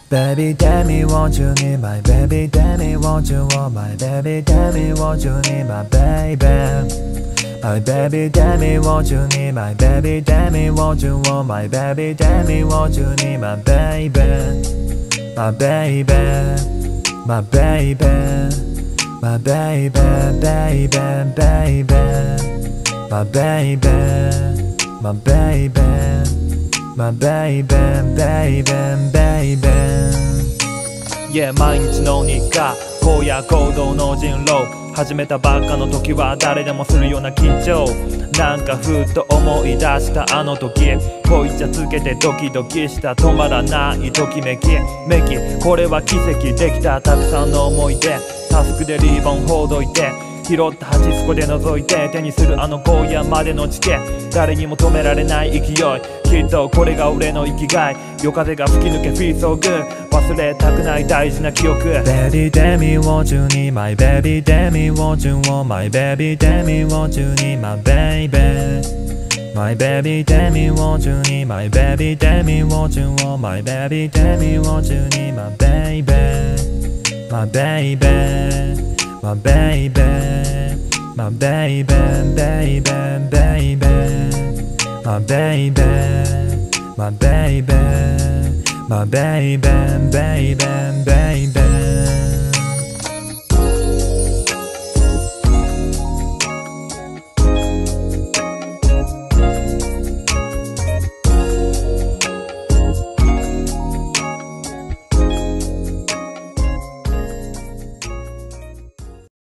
Baby, tell me what you need, my baby. Tell me what you want, my baby. Tell me what you need, my baby. My baby, tell me what you need, my baby. Tell me what you want, my baby. Tell me what you need, my baby. My baby, my baby, my baby, baby, baby. My baby, my baby, my baby, baby, baby. Yeah 毎日の日課荒野行動の人狼始めたばっかの時は誰でもするような緊張なんかふっと思い出したあの時こいちゃつけてドキドキした止まらないときめきめきこれは奇跡できたたくさんの思い出タスクでリボンほどいて拾った端っこで覗いて手にするあの荒野までの地形誰にも止められない勢いきっとこれが俺の生きがい夜風が吹き抜け Feel so good 忘れたくない大事な記憶 Baby, tell me what you need, my baby. Tell me what you want, my baby. Tell me what you need, my baby. My baby, tell me what you need, my baby. Tell me what you want, my baby. Tell me what you need, my baby. My baby, my baby, my baby, baby, baby. My baby, my baby, my baby, baby, baby.